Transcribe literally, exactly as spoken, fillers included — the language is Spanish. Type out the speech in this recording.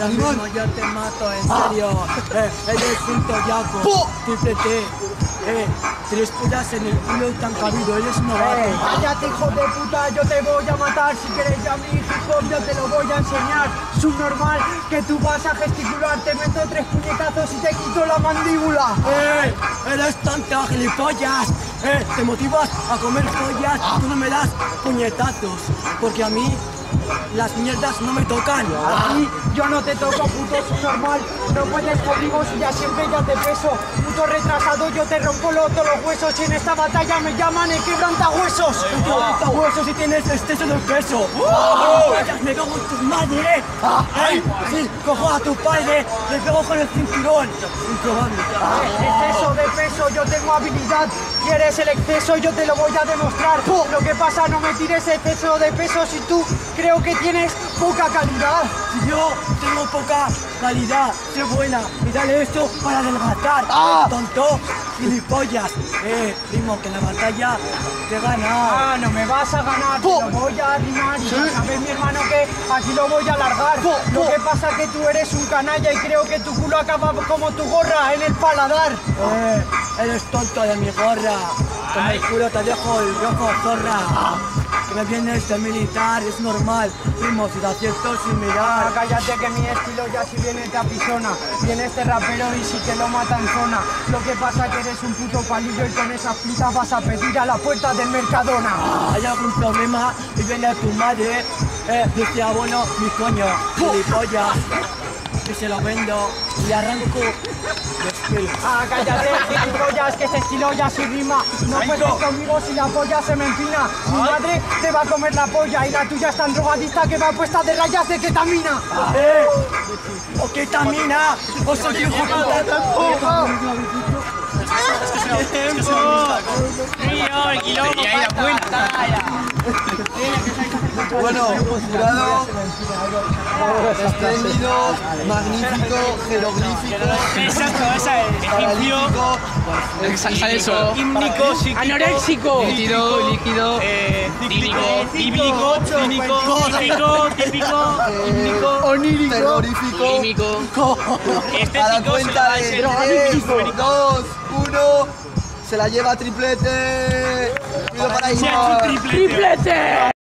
Ahora mismo yo te mato, en serio. Eh, eres un toyaco. Triple T. Eh, tres putas en el culo y tan cabido, eres un novato. Eh, cállate, hijo de puta, yo te voy a matar. Si quieres ya mi hip hop, yo te lo voy a enseñar. Subnormal, que tú vas a gesticular. Te meto tres puñetazos y te quito la mandíbula. Eh, eres tonto, gilipollas. Eh, te motivas a comer pollas, tú no me das puñetazos. Porque a mí las mierdas no me tocan. A ti yo no te toco, puto subnormal. No puedes conmigo si ya siempre ya te peso. Puto retrasado, yo te rompo los, todos los huesos. Y en esta batalla me llaman el quebrantahuesos. El quebrantahuesos si tienes exceso de peso. ¡Oh! Me cago en tu madre. ¡Ay! Sí, cojo a tu padre, le pego con el cinturón. Improbable. Exceso de peso, yo tengo habilidad. ¿Quieres el exceso? Yo te lo voy a demostrar. Lo que pasa, no me tires exceso de peso si tú creo que tienes poca calidad. Si yo tengo poca calidad, soy buena y dale esto para adelgazar. ¡Ah! Tonto, gilipollas. Eh, primo, que en la batalla te gana. Ah, no me vas a ganar, te lo voy a arrimar. Y ya sabes, mi hermano, que aquí lo voy a alargar. Lo que pasa es que tú eres un canalla y creo que tu culo acaba como tu gorra en el paladar. Eh, eres tonto de mi gorra. Con el culo te dejo el rojo, zorra. Que me vienes de militar, es normal. Primo, si te acierto sin mirar. Ah, cállate que mi estilo ya si viene te apisona. Viene este rapero y sí que lo mata en zona. Lo que pasa que eres un puto palillo y con esas plitas vas a pedir a la puerta del Mercadona. Ah, hay algún problema y viene a tu madre. Eh, dice abono, mi coño, gilipollas. Y se lo vendo y le arranco los pelos. Ah, cállate, gilipollas, que este estilo ya se rima. No puedes conmigo si la polla se me empina. Mi madre te va a comer la polla y la tuya es tan drogadista que va puesta de rayas de ketamina. ¡Eh! ¡O ketamina! ¡O soy hijo de puta! Tío, el quilombo, y ahí la cuenta. Bueno, jurado, espléndido, magnífico, jeroglífico, Exacto, esa es. paralítico, Excelso. Hímnico, psíquico. Anoréxico. Líquido, líquido. Eh, típico, bíblico, cínico, típico, típico, hímnico, onírico, terrorífico, Químico. a la cuenta de tres, dos, uno, se la lleva triplete. Pido para ¡Triplete!